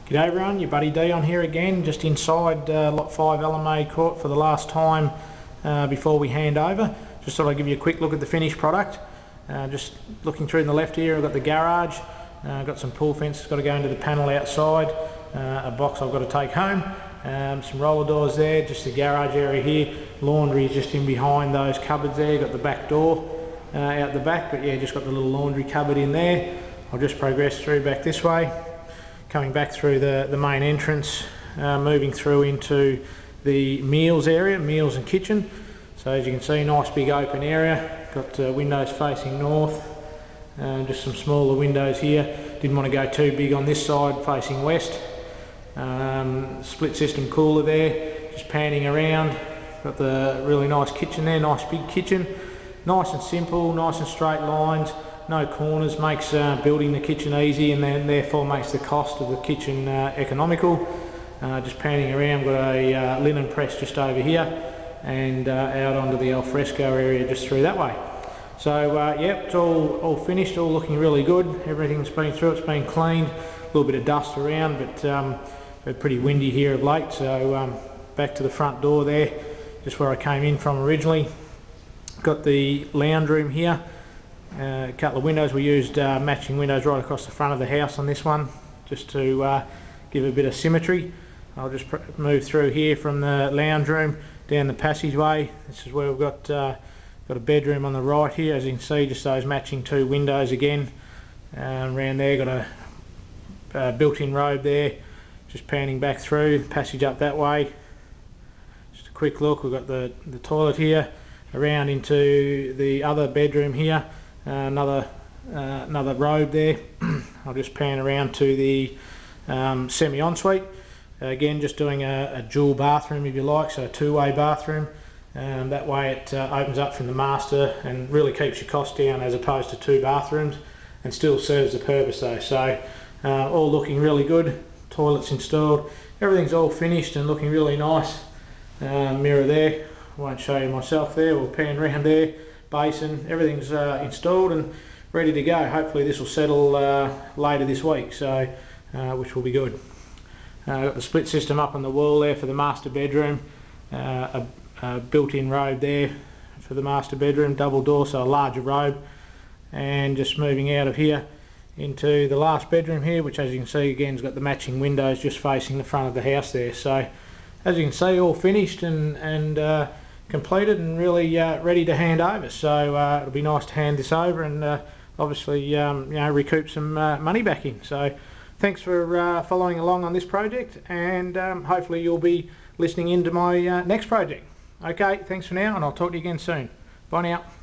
G'day everyone, your buddy Dion here again, just inside Lot 5 LMA Court for the last time before we hand over. Just thought I'd give you a quick look at the finished product. Just looking through in the left here, I've got the garage, got some pull fences got to go into the panel outside, a box I've got to take home, some roller doors there, just the garage area here, laundry is just in behind those cupboards there, got the back door out the back, but yeah, just got the little laundry cupboard in there. I'll just progress through back this way. Coming back through the main entrance, moving through into the meals area, meals and kitchen. So as you can see, nice big open area, got windows facing north, just some smaller windows here. Didn't want to go too big on this side facing west. Split system cooler there, just panning around. Got the really nice kitchen there, nice big kitchen. Nice and simple, nice and straight lines. No corners, makes building the kitchen easy, and then therefore makes the cost of the kitchen economical. Just panning around, got a linen press just over here, and out onto the alfresco area just through that way. So yep, it's all finished, all looking really good. Everything's been through, it's been cleaned. A little bit of dust around, but pretty windy here of late. So back to the front door there, just where I came in from originally. Got the lounge room here. A couple of windows. We used matching windows right across the front of the house on this one, just to give a bit of symmetry. I'll just move through here from the lounge room down the passageway. This is where we've got a bedroom on the right here. As you can see, just those matching two windows again. Around there, got a built-in robe there. Just panning back through, passage up that way. Just a quick look. We've got the toilet here. Around into the other bedroom here. Another robe there. I'll just pan around to the semi-ensuite. Again, just doing a dual bathroom if you like, so a two-way bathroom. That way it opens up from the master and really keeps your cost down as opposed to two bathrooms, and still serves the purpose though. So all looking really good. Toilets installed. Everything's all finished and looking really nice. Mirror there. I won't show you myself there. We'll pan around there. Basin, everything's installed and ready to go. Hopefully this will settle later this week, so which will be good. Got the split system up on the wall there for the master bedroom. A built-in robe there for the master bedroom, double door, so a larger robe. And just moving out of here into the last bedroom here, which as you can see again has got the matching windows just facing the front of the house there. So as you can see, all finished and completed and really ready to hand over. So it'll be nice to hand this over and obviously you know, recoup some money back in. So thanks for following along on this project, and hopefully you'll be listening into my next project. Okay, thanks for now, and I'll talk to you again soon. Bye now.